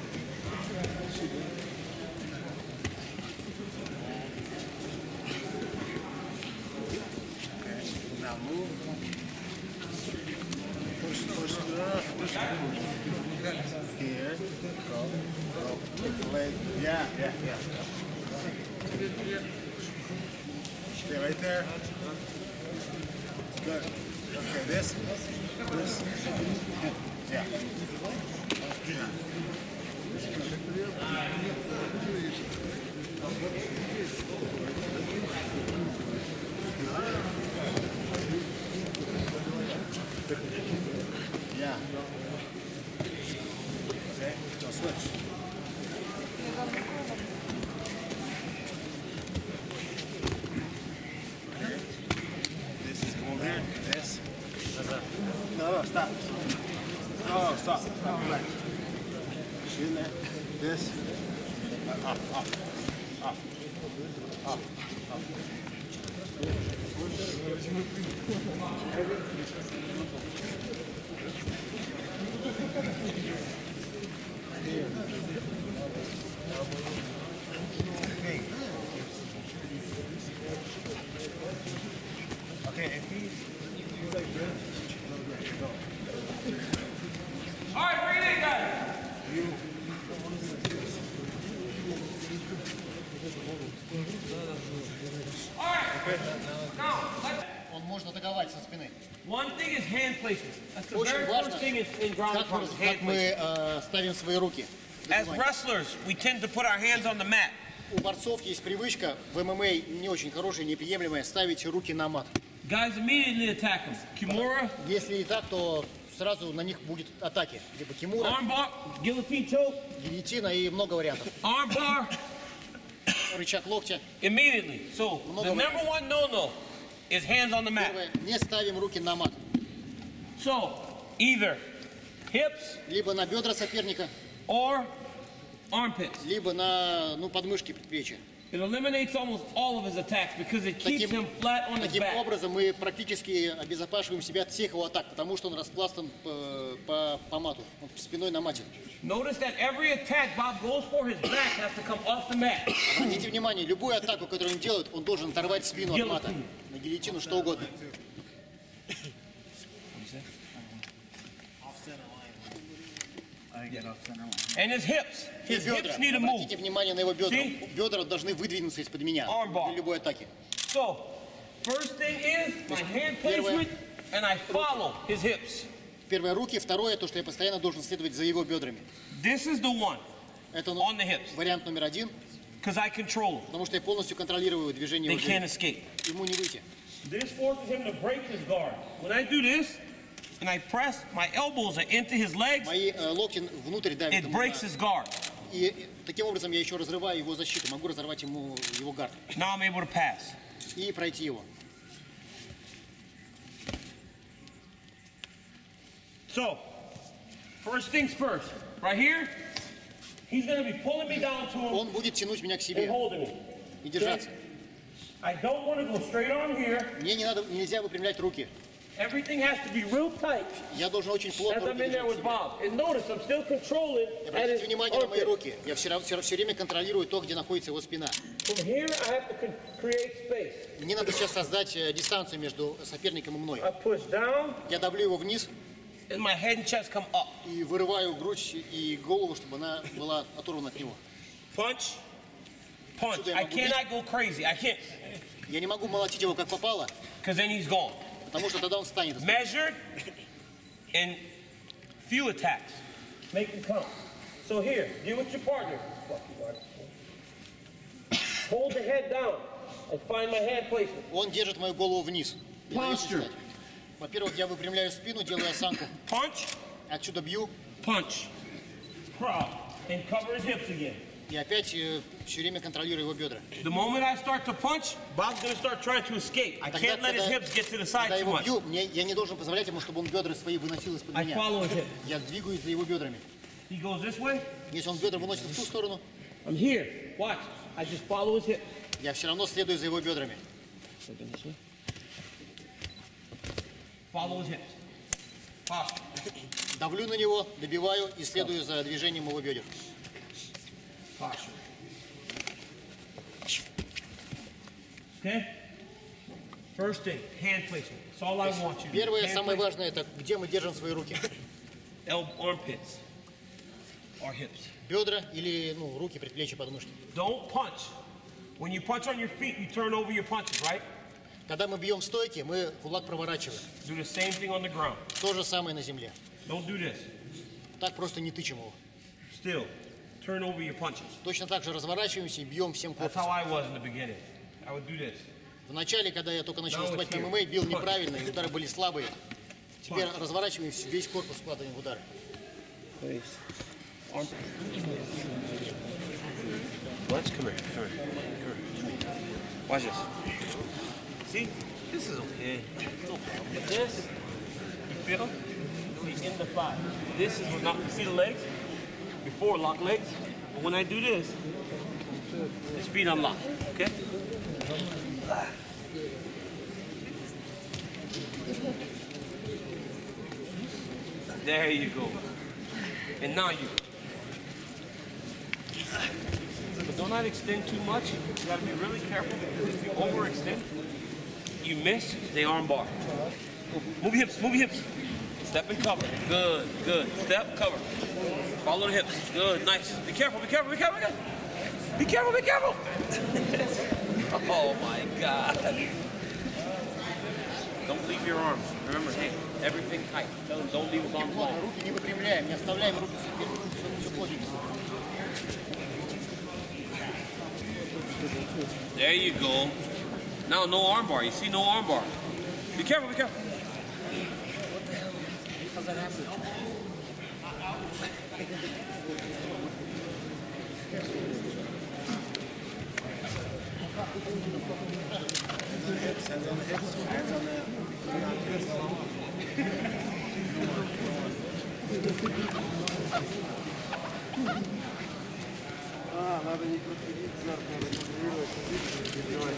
Okay. Now move. Push, push, uh, push. Here. Go. Go. Take the leg. Yeah, yeah, yeah. Stay right there. Good. Okay, this. This. Yeah. Yeah. Yeah. Okay, so switch. Okay. This is over here. This. No, no, stop. No, stop. Stop. Relax. in there. This. Up, up, up, up, up. Okay, if he's, he's like this, go. All right, bring it in, guys. All right. Now, let's... Он может атаковать со спины. One thing is hand placement. That's the Очень very важно, first thing is in ground как мы, control, как hand мы placement. э, ставим свои руки. As wrestlers, we tend to put our hands on the mat. У борцов есть привычка в ММА не очень хорошая, неприемлемая, ставить руки на мат. Guys immediately attack them. Kimura, Если и так, то сразу на них будет атаки. Либо кимура, armbar, guillotine choke, гильотина и много вариантов. armbar, Рычаг локтя. immediately. So the number one no-no is hands on the mat. Первое, не ставим руки на мат. So either hips Либо на бедра соперника, or armpits. либо на ну, подмышки предплечья. It eliminates almost all of his attacks because it keeps Таким, him flat on his таким back. образом мы практически обезопасиваем себя от всех его атак, потому что он распластан по, по, по мату, он спиной на мате. Notice that every attack Bob goes for, his back has to come off the mat. Обратите внимание, любую атаку, которую он делает, он должен оторвать спину от мата. На гильотину, что угодно. And his hips. И His бедра. hips need to move. Обратите внимание на его бедра. See? Бедра должны выдвинуться из-под меня Armbar. для любой атаки. So, first thing is my hand placement, and I follow his hips. Первое — руки, второе — то, что я постоянно должен следовать за его бедрами. This is the one, Это ну, on the hips, вариант номер один, because I control him. потому что я полностью контролирую движение They его can't бедер. escape. Ему не выйти. This forces him to break his guard. When I do this, and I press, my elbows are into his legs, Мои э, локти внутрь давят it ему breaks на- his guard. И и таким образом я еще разрываю его защиту, могу разорвать ему его гард Now I'm able to pass. и пройти его. So, first things first. Right here, he's going to be pulling me down to him Он будет тянуть меня к and себе holding me. и держаться. I don't want to go straight on here. Мне не надо, нельзя выпрямлять руки. Everything has to be real tight Я должен очень as плотно I'm руки in there держать. with Bob. And notice I'm still controlling at Обратите his внимание на мои armpit. руки. Я все, равно- все, все время контролирую то, где находится его спина. From here, I have to con- create space. Мне надо сейчас создать э, дистанцию между соперником и мной. I push down, Я давлю его вниз and my head and chest come up. и вырываю грудь и голову, чтобы она была оторвана от него. Punch, punch. Сюда я I могу бить. cannot go crazy. I can't, Я не могу молотить его как попало, because then he's gone. потому что тогда он встанет. Measured and few attacks. Make them count. So here, deal with your partner. Hold the head down and find my hand placement. Он держит мою голову вниз. Не дает Posture. встать. Во-первых, я выпрямляю спину, делаю осанку. Punch, Отсюда бью punch. Proud. And cover his hips again. и опять э, все время контролирую его бедра. The moment I start to punch, Bob's going to start trying to escape. I Тогда, can't let his когда- hips get to the Когда side too его much. бью, мне, я не должен позволять ему, чтобы он бедра свои выносил из-под I меня. follow his hips. Я двигаюсь за его бедрами. He goes this way, Если он бедра выносит в ту сторону, I'm here. Watch. I just follow his hips. я все равно следую за его бедрами. Follow his hips. Posture. Давлю на него, добиваю и следую за движением его бедер. Posture. Okay? First thing, hand placement. That's all I want you to do. Первое, Hand самое placement. важное, это где мы держим свои руки. Elbow, armpits or hips. Бедра или ну, руки, предплечья, подмышки. Don't punch. When you punch on your feet, you turn over your punches, right? Когда мы бьем в стойке, мы кулак проворачиваем. Do the same thing on the ground. То же самое на земле. Don't do this. Так просто не тычем его. Still, turn over your punches. Точно так же разворачиваемся и бьем всем That's how корпусом. I was in the beginning. I would do this. В начале, когда я только начал Now выступать it's на here. ММА, бил неправильно, и удары были слабые. Теперь Punch. разворачиваемся, весь корпус вкладываем в удары. Watch, come here, come here, come here. Watch this. See, this is okay. No problem. But this, you feel? See, in the thigh. This is not, you see the legs? before lock legs. But when I do this, his feet unlock. Okay? There you go. And now you. But do not extend too much. You gotta be really careful because if you overextend, you miss the arm bar. Move your hips, move your hips. Step and cover. Good, good. Step, cover. Follow the hips. Good, nice. Be careful, be careful, be careful, be careful. Be careful, be careful. Oh my God. Don't leave your arms. Remember, hey, everything tight. Tell them don't leave his arms long. Руки не выпрямляем, не оставляем руки вперед, чтобы все плотненько. There you go. Now no arm bar. You see no arm bar. Be careful, be careful. What the hell? How's that happen? Hands on the hips, hands on the... А, надо не крутить вверх, надо контролировать, перебивать.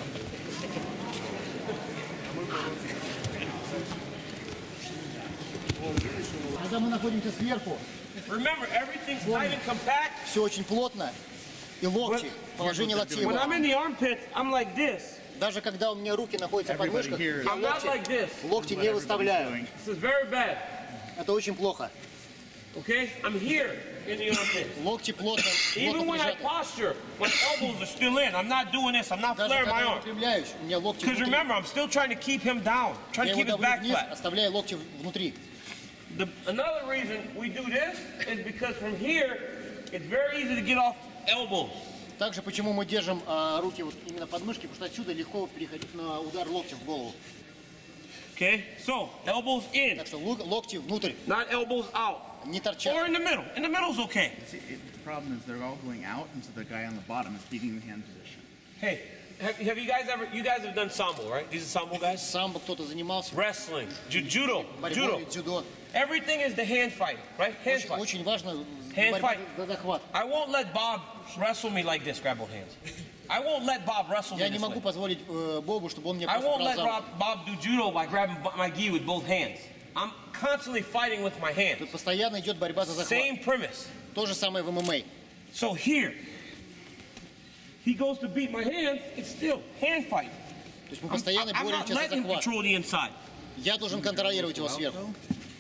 Когда мы находимся сверху, Remember, everything's tight and compact. все очень плотно. И локти, положение локтей. When I'm in the armpits, I'm like this. Даже когда у меня руки находятся под мышках, я I'm not like локти, this. локти не выставляю. This is very bad. Это очень плохо. Okay? I'm here in the armpits. Локти плотно, Even плотно when I прижаты. posture, my elbows are still in. I'm not doing this. I'm not Даже flaring my когда я arm. выпрямляюсь, у меня локти Because внутри. remember, I'm still trying to keep him down. Trying Я to его keep his давлю back вниз, flat. оставляя локти внутри. The, another reason we do this is because from here, it's very easy to get off elbows. Также почему мы держим а, руки вот именно под мышки, потому что отсюда легко переходить на удар локтем в голову. Okay? So, elbows in, Так что лок- локти внутрь, not elbows out. не торчат. Or in the middle. In the middle's okay. See, it, the problem is they're all going out, and so the guy on the bottom is keeping the hand position. Hey, have, have you guys ever, you guys have done sambo, right? These are sambo guys? Сам бы кто-то занимался Wrestling, ju- judo, борьбой judo. или дзюдо. Everything is the hand fight, right? Hand Очень, fight. очень важно Hand борьба fight. за захват. I won't let Bob wrestle me like this, grab both hands. I won't let Bob wrestle me Я не this могу way. позволить э, Богу, чтобы он мне I просто won't брал let за руку. Bob, Bob do judo by grabbing b- my gi with both hands. I'm constantly fighting with my hands. Тут постоянно идет борьба за захват. Same premise. То же самое в эм эм а. So here, he goes to beat my hands, it's still hand fight. То есть мы I'm, постоянно I'm not боремся за letting him захват. control the inside. Я должен контролировать его сверху.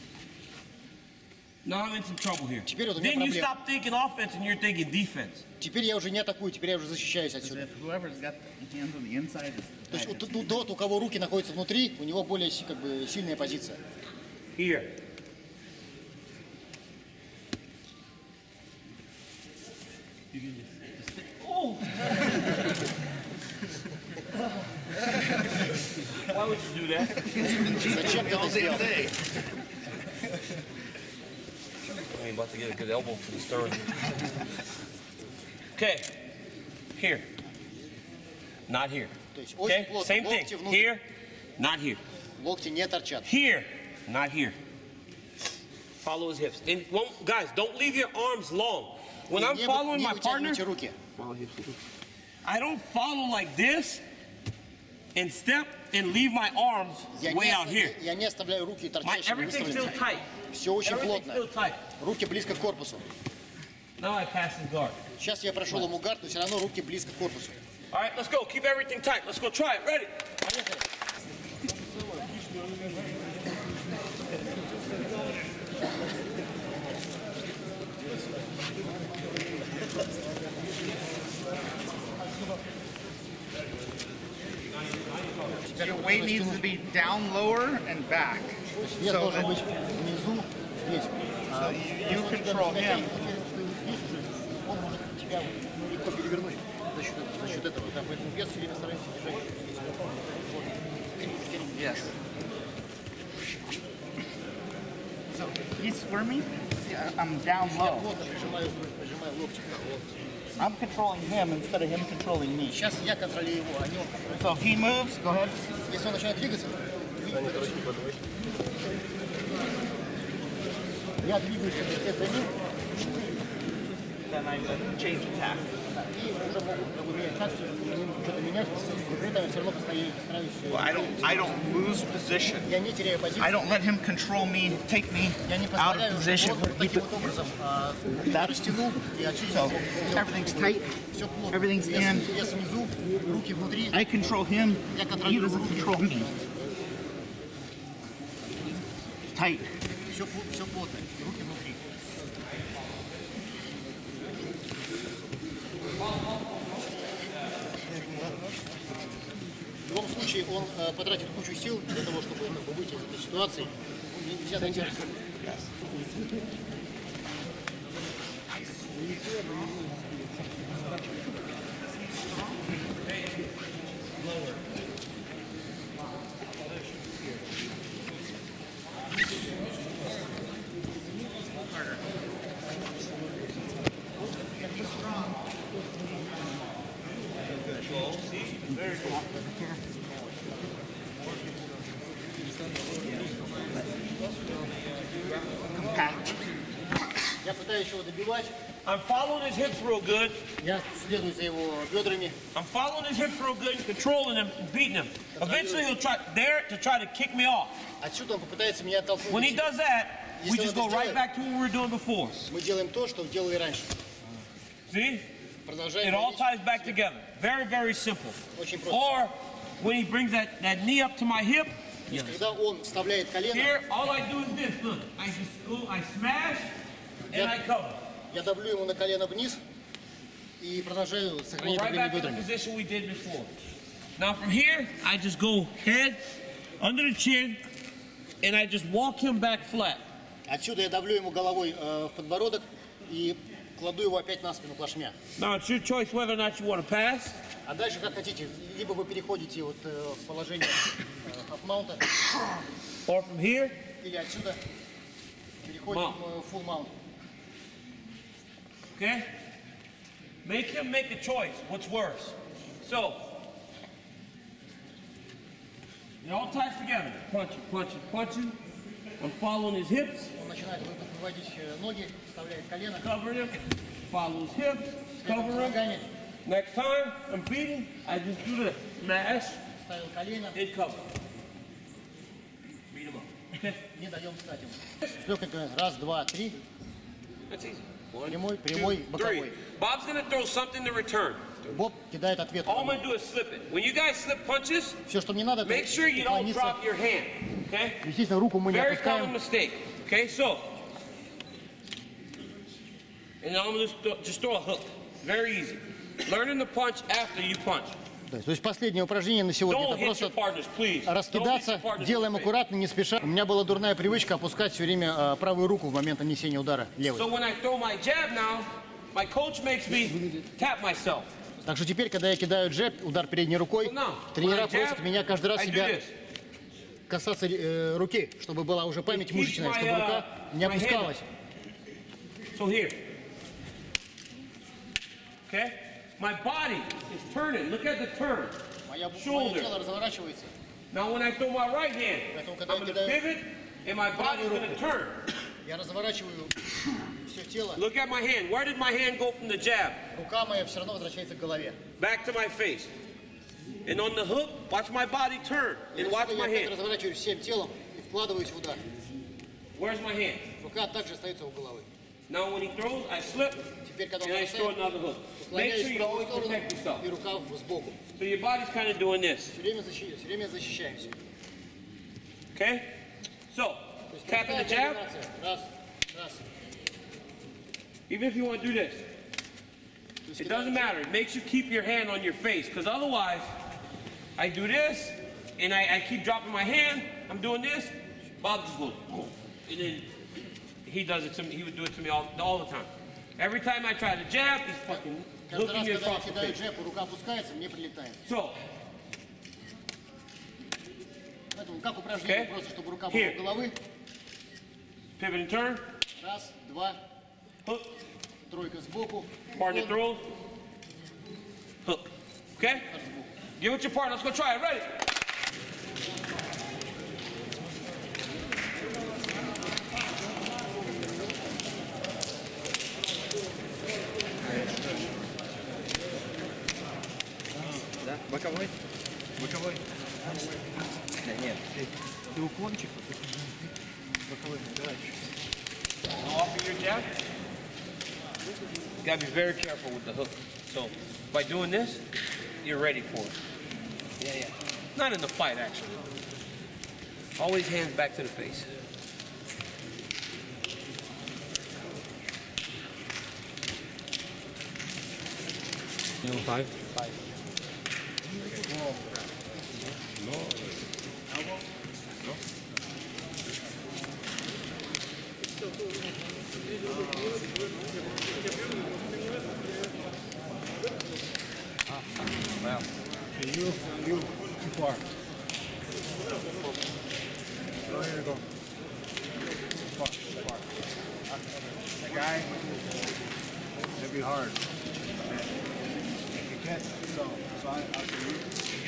Now I'm in some trouble here. Теперь вот у меня Then you проблема. stop thinking offense and you're thinking defense. Теперь я уже не атакую, теперь я уже защищаюсь Because отсюда. if whoever's got the hands on the inside is То the есть guy вот that's- тот, у кого руки находятся внутри, у него более си- как бы, сильная позиция. Here. Oh. Why would you do that? Зачем ты это сделал? I ain't about to get a good elbow to the sternum. Okay. Here. Not here. То есть очень Okay? плотно. Same thing. Локти внутрь. Here. Not here. Локти не торчат. Here. Not here. Follow his hips. And won't, guys, don't leave your arms long. When I'm Не, following не my partner, вытягивайте руки. I don't follow like this and step and leave my arms Я way не, out here. я не оставляю руки My, торчащими, everything's still выставленными. tight. Все очень Everything's плотно. still tight. Руки близко к корпусу. Now I pass his guard. Сейчас я прошел ему гард, но все равно руки близко к корпусу. All right, let's go. Keep everything tight. Let's go try it. Ready? Поехали. Your weight needs to be down lower and back. Вес So должен that- быть внизу, здесь. So you, you control him. Он может тебя ну, легко перевернуть за счет, за счет этого. Да, поэтому вес все время стараемся держать. Yes. So he's squirming. See, I- I'm down Я low. плотно прижимаю, прижимаю локти. I'm controlling him instead of him controlling me. Сейчас я контролирую его, а не он контролирует. So if he moves, go ahead. Если он начинает двигаться, я двигаюсь вслед за ним. then I would change attack. И уже могут как бы, менять тактику, что-то менять, но при этом я все равно постоянно стараюсь... Well, I don't, I don't lose position. Я не теряю позицию. I don't let him control me, take me Я не out of позволяю, position. чтобы он вот таким вот образом а, растянул, и отсюда So, смог сделать everything's tight. все плотно. Everything's Вес, in. вес внизу, руки внутри. I control him, Я he контролирую doesn't руки. control me. Tight. Все, все плотно, руки внутри. В любом случае он э, потратит кучу сил для того, чтобы как бы, выйти из этой ситуации. Ну, нельзя дать ярости. Compact. Я пытаюсь его добивать. I'm following his hips real good. Я следую за его бедрами. I'm following his hips real good and controlling him and beating him. Eventually he'll try there to try to kick me off. Отсюда он попытается меня оттолкнуть. When he does that, we Если just он go это right сделает, back to what we were doing before. мы делаем то, что делали раньше. See? Продолжаем. It all давить. ties back together. Very, very simple. Очень просто. Or when he brings that, that knee up to my hip, Когда он вставляет колено, here, all I do is this. Look, I just go, I smash, and I cover. я давлю ему на колено вниз и продолжаю Go сохранять right давление back to the бедрами. position we did before. Now from here, I just go head, under the chin, and I just walk him back flat. Отсюда я давлю ему головой э, в подбородок и кладу его опять на спину плашмя. Now it's your choice whether or not you want to pass, А дальше как хотите, либо вы переходите вот э, в положение э, half-маунта, or from here, или отсюда переходим Mount. в full mount. okay? Make him make a choice. What's worse? So, it all ties together. Punching, punching, punching. I'm following his hips, Он начинает вы- выводить э, ноги, вставляет колено, covering him, follow his hips, следом cover за him. ногами, Next time I'm beating, I just do this. Smash ставил колено, and cover. Beat him up. Okay? не даем встать ему. С легкой раз, два, три, That's easy. One, прямой, two, прямой, three. боковой. Bob's gonna throw something to return. Боб кидает ответ. All I'm gonna do is slip it. When you guys slip punches, Все, что мне надо, это make sure you don't уклониться. drop your hand. Okay? Естественно, руку мы не Very common опускаем. mistake. Okay, so. And now I'm gonna just throw, just throw a hook. Very easy. Learning to punch after you punch. Да, то есть последнее упражнение на сегодня Don't это hit your просто partners, please. Don't hit your раскидаться, partners in делаем the face. аккуратно, не спеша. У меня была дурная привычка опускать все время э, правую руку в момент нанесения удара левой. So when I throw my jab now, my coach makes me tap myself. Так что теперь, когда я кидаю джеб, удар передней рукой, So now, when тренера I просят jab, меня каждый раз I do себя this. касаться э, руки, чтобы была уже память Keep мышечная, my, чтобы uh, рука не my hand опускалась. So here. Okay? My body is turning. Look at the turn. Моя, мое Shoulder. тело разворачивается. Now when I throw my right hand, Поэтому, I'm когда я going to кидаю pivot and my body's правую going to руку, turn. я разворачиваю все тело. Look at my hand. Where did my hand go from the jab? Рука моя все равно возвращается к голове. Back to my face. And on the hook, watch my body turn И and watch отсюда my я опять hand. разворачиваюсь всем телом и вкладываюсь в удар. Where's my hand? Рука также остается у головы. Now when he throws, I slip Теперь, когда он and I throw бросает, another hook. Make sure уклоняюсь в you правую always сторону protect yourself. и рука сбоку. So your body's kind of doing this. Все время, защи- все время защищаемся. Okay? So, То есть tapping the простая jab, комбинация. Раз, раз. even if you want to do this. То есть It когда- doesn't matter. It makes you keep your hand on your face, because otherwise, I do this, and I, I keep dropping my hand. I'm doing this. Bob just goes, boom. And then he does it to me. He would do it to me all, all the time. Every time I try to jab, he's fucking Каждый hooking раз, me когда я across the кидаю face. джеб, рука опускается, мне прилетает. So, Поэтому как упражнение, Okay. просто чтобы рука была Here. у головы. pivot and turn, Раз, два, hook, тройка сбоку. partner уклон, throws, hook. Okay? удар сбоку. Get with your partner. Let's go try it. Ready? Боковой? Боковой? Да нет, ты, ты уклончик. Боковой, давай. Off of your jab. You gotta be very careful with the hook. So by doing this, you're ready for it. Yeah, yeah. Not in the fight, actually. Always hands back to the face. You know, five? Five. Wow. Okay, you, you, too far. Oh, here you go. Too far, too far. That guy, that'd be hard. If you catch, so, so I, I'll see you.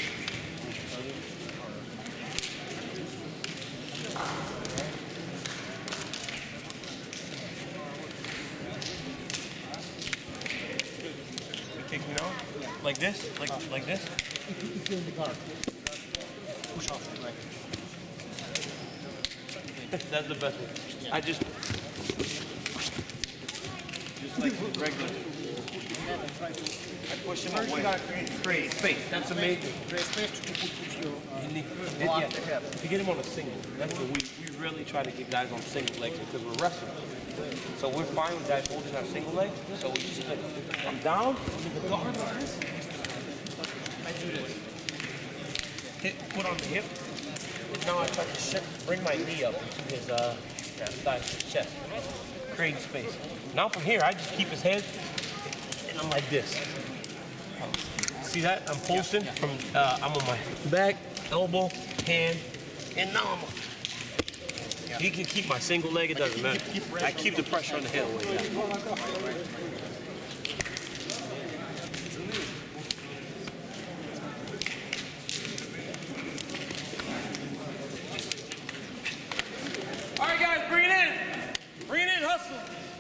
Take me down? Like this? Like like this? If you're in the guard, push off, right. That's the best way. I just just like regular. I push him away. You gotta create, create space. That's amazing. Create space to put, put your uh, You need- block yeah, the hip. to get him on a single. That's what we we really try to get guys on single legs because we're wrestling. So we're fine with guys holding our single leg. So we just like, I'm down, I'm in the guard like this. I do this. Hit, put on the hip. And now I try to shift, bring my knee up into his uh, thigh, chest, creating space. Now from here, I just keep his head, and I'm like this. See that? I'm pulsing from. Uh, I'm on my back, elbow, hand, and now I'm. He can keep my single leg. It doesn't matter. I keep the pressure on the head away. Yeah. All right, guys, bring it in. Bring it in, hustle.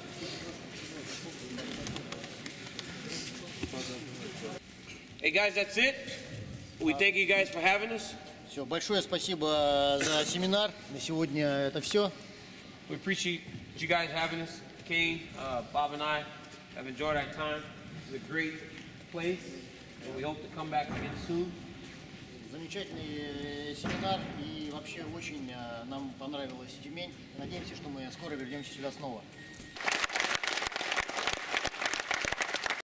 Hey, guys, that's it. We thank you guys for having us. Все, большое спасибо за семинар. На сегодня это все. We appreciate you guys having us. Kane, uh, Bob, and I have enjoyed our time. It's a great place, and we hope to come back again soon. Замечательный семинар, и вообще очень нам понравилась Тюмень. Надеемся, что мы скоро вернемся сюда снова.